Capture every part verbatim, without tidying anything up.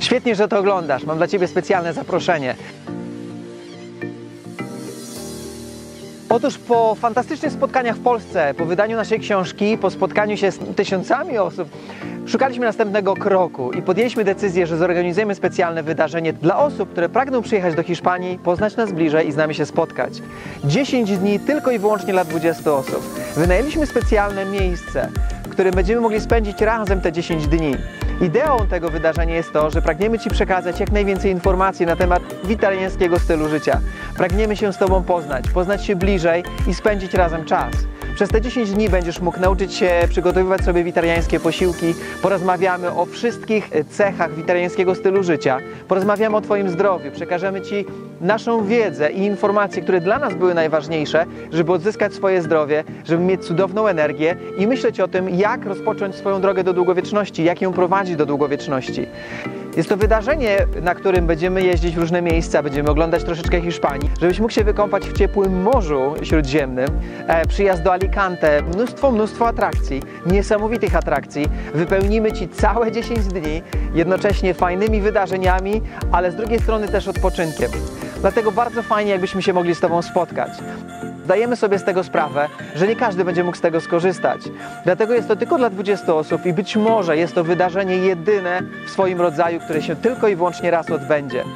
Świetnie, że to oglądasz. Mam dla Ciebie specjalne zaproszenie. Otóż po fantastycznych spotkaniach w Polsce, po wydaniu naszej książki, po spotkaniu się z tysiącami osób, szukaliśmy następnego kroku i podjęliśmy decyzję, że zorganizujemy specjalne wydarzenie dla osób, które pragną przyjechać do Hiszpanii, poznać nas bliżej i z nami się spotkać. dziesięć dni tylko i wyłącznie dla dwudziestu osób. Wynajęliśmy specjalne miejsce, w którym będziemy mogli spędzić razem te dziesięć dni. Ideą tego wydarzenia jest to, że pragniemy Ci przekazać jak najwięcej informacji na temat witaliańskiego stylu życia. Pragniemy się z Tobą poznać, poznać się bliżej i spędzić razem czas. Przez te dziesięć dni będziesz mógł nauczyć się przygotowywać sobie witaliańskie posiłki, porozmawiamy o wszystkich cechach witaliańskiego stylu życia, porozmawiamy o Twoim zdrowiu, przekażemy Ci naszą wiedzę i informacje, które dla nas były najważniejsze, żeby odzyskać swoje zdrowie, żeby mieć cudowną energię i myśleć o tym, jak rozpocząć swoją drogę do długowieczności, jak ją prowadzić do długowieczności. Jest to wydarzenie, na którym będziemy jeździć w różne miejsca, będziemy oglądać troszeczkę Hiszpanii, żebyś mógł się wykąpać w ciepłym Morzu Śródziemnym, e, przyjazd do Alicante, mnóstwo, mnóstwo atrakcji, niesamowitych atrakcji. Wypełnimy Ci całe dziesięć dni, jednocześnie fajnymi wydarzeniami, ale z drugiej strony też odpoczynkiem. Dlatego bardzo fajnie, jakbyśmy się mogli z Tobą spotkać. Zdajemy sobie z tego sprawę, że nie każdy będzie mógł z tego skorzystać. Dlatego jest to tylko dla dwudziestu osób i być może jest to wydarzenie jedyne w swoim rodzaju, które się tylko i wyłącznie raz odbędzie.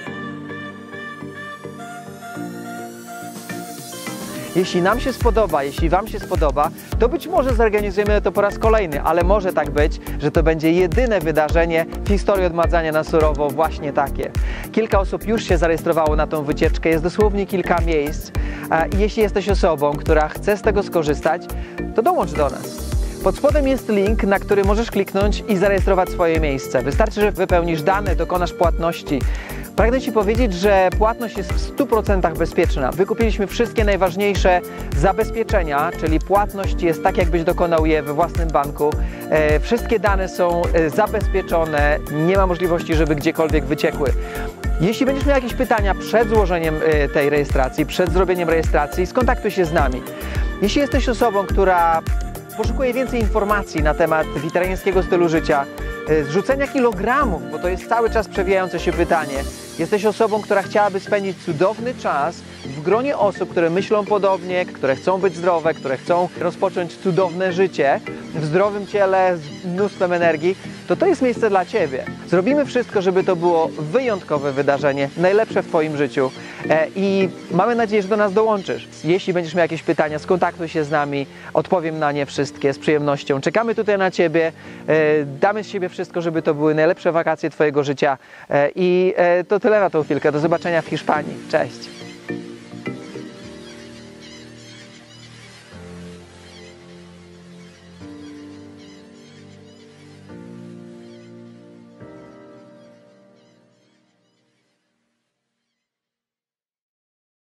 Jeśli nam się spodoba, jeśli Wam się spodoba, to być może zorganizujemy to po raz kolejny, ale może tak być, że to będzie jedyne wydarzenie w historii odmładzania na surowo właśnie takie. Kilka osób już się zarejestrowało na tą wycieczkę, jest dosłownie kilka miejsc. I jeśli jesteś osobą, która chce z tego skorzystać, to dołącz do nas. Pod spodem jest link, na który możesz kliknąć i zarejestrować swoje miejsce. Wystarczy, że wypełnisz dane, dokonasz płatności. Pragnę Ci powiedzieć, że płatność jest w stu procentach bezpieczna. Wykupiliśmy wszystkie najważniejsze zabezpieczenia, czyli płatność jest tak, jakbyś dokonał je we własnym banku. E, wszystkie dane są e, zabezpieczone, nie ma możliwości, żeby gdziekolwiek wyciekły. Jeśli będziesz miał jakieś pytania przed złożeniem e, tej rejestracji, przed zrobieniem rejestracji, skontaktuj się z nami. Jeśli jesteś osobą, która poszukuje więcej informacji na temat witaliańskiego stylu życia, zrzucenia kilogramów, bo to jest cały czas przewijające się pytanie. Jesteś osobą, która chciałaby spędzić cudowny czas w gronie osób, które myślą podobnie, które chcą być zdrowe, które chcą rozpocząć cudowne życie w zdrowym ciele z mnóstwem energii, to to jest miejsce dla Ciebie. Zrobimy wszystko, żeby to było wyjątkowe wydarzenie, najlepsze w Twoim życiu i mamy nadzieję, że do nas dołączysz. Jeśli będziesz miał jakieś pytania, skontaktuj się z nami, odpowiem na nie wszystkie z przyjemnością. Czekamy tutaj na Ciebie, damy z siebie wszystko, żeby to były najlepsze wakacje Twojego życia i to tyle na tą chwilkę. Do zobaczenia w Hiszpanii. Cześć!